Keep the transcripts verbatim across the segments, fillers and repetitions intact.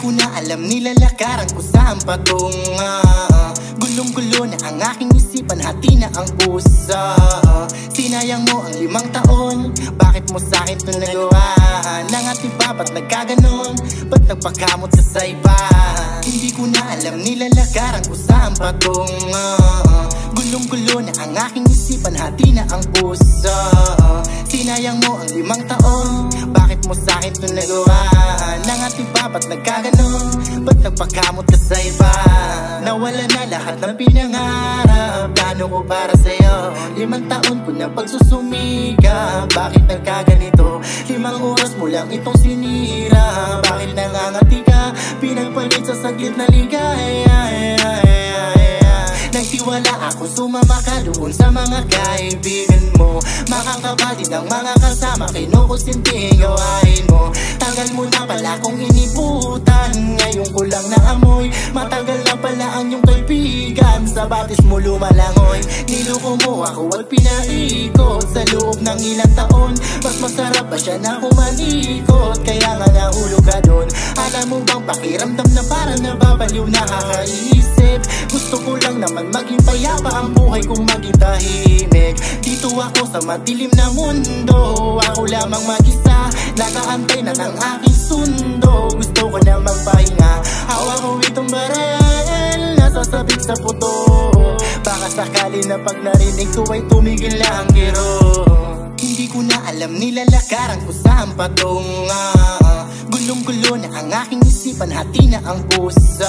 ko na alam nilalakaran ko saan patunga. Gulong-gulo na ang aking isipan, hati na ang pusa. Sinayang mo ang limang taon, bakit mo sa'kin ito nagawa? Nangatiba, ba't nagkaganon? Ba't nagpakamot sa saiba? Hindi ko na alam nilalakaran ko saan patunga. Gulong-gulo na ang aking isipan, hati na ang pusa. Sinayang mo ang limang taon, bakit mo sa'kin ito nagawa? Nangatiba, ba't nagkaganon? Ba't nagpakamot ka sa iba? Nawala na lahat ng pinangarap, plano ko para sa'yo. Limang taon ko na pagsusumika, bakit nagkaganito? Limang oras mo lang itong sinira, bakit nangangati ka? Pinagpalit sa saglit na ligaya. Nagtiwala ako, sumama ka doon sa mga kaibigan mo. Makakapatid ang mga kasama, kinukusinting gawain mo. Tagal mo na pala kong inibutan, ngayon ko lang naamoy. Matagal na pala ang iyong kaibigan, sa batis mo lumalangoy. Niloko mo ako at pinaikot sa loob ng ilang taon. Mas masarap pa siya na kumalikot, kaya nga nahulog ka doon. Alam mo bang pakiramdam na parang nababaliw, nakakaisip. Gusto ko lang naman maging payapa ang buhay kong maging tahimik. Dito ako sa madilim na mundo, ako lamang mag-isa, nakaantay na ng aking sundo. Gusto ko na magpahinga, hawak ko itong barel, nasasabik sa puto. Baka sakali na pag narinig ko ay tumigil na ang giro. Hindi ko na alam nilalakaran ko saan patunga. Gulong-gulo na ang aking isipan, hati na ang pusa.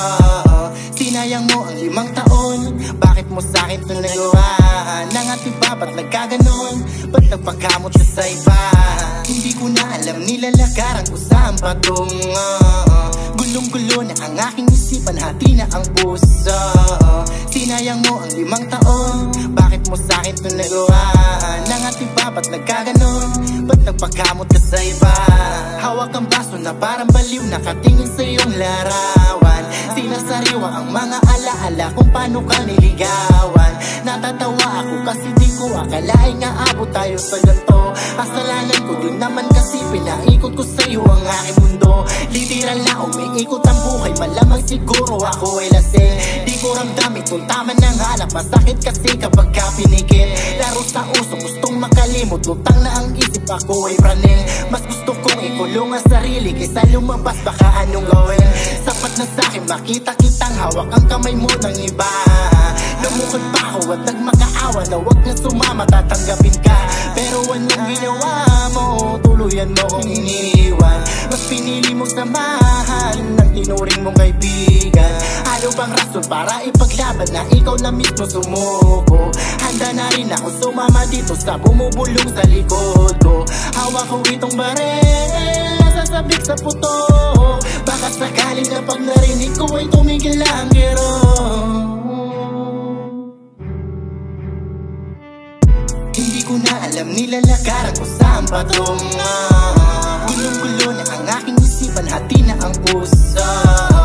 Sinayang mo ang limang taon, bakit mo sa'kin ito nagawa? Nangatiba, ba't nagkaganon? Ba't nagpakamot ka sa iba? Hindi ko na alam nilalakaran ko saan patunga. Gulong-gulo na ang aking isipan, hati na ang pusa. Sinayang mo ang limang taon, bakit mo sa'kin ito nagawa? Nangatiba, ba't nagkaganon? Ba't nagpakamot ka sa iba? Hawak ang baso na parang baliw, nakatingin sa iyong larawan. Sinasariwa ang mga alaala kung paano ka niligawan. Natatawa ako kasi di ko akalain nga abot tayo sa ganto. Kasalanan ko din naman kasi pinaikot ko sa iyo ang aking mundo. Literal na umiikot ang buhay, malamang siguro ako ay lasing. Di ko ramdam itong tama ng hanap, masakit kasi kapag ka pinikit. Laro sa uso, gustong makalimot, lutang na ang isip, ako ay praning. Mas gusto kong ikulong ang sarili kaysa lumabas, baka anong gawin. Sapat na sa'kin makita kitang hawak ang kamay mo ng iba. Lumukod pa ako at nagmakaawa na wag na sumama, tatanggapin ka. Pero anong ginawa mo, tuluyan mo kong iniwan. Mas pinili mong samahan ng tinuring mong kaibigan. Ano bang rason para ipaglaban na ikaw na mismo sumuko? Handa na rin ako sumama dito sa bumubulong sa likod ko. Hawak ko itong barel, nasasabik sa puto. Baka sakali na pag narinig ko ay tumigil na ang giro. Hindi ko na alam nilalakaran ko saan patunga. Gulong-gulo na ang aking isipan, hati na ang pusa.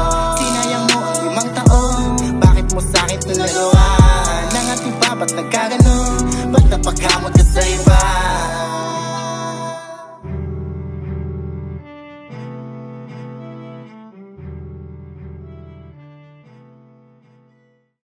Sinayang mo ang limang taon, bakit mo sa'kin ito nagawa? Nangatiba, ba't nagkaganon?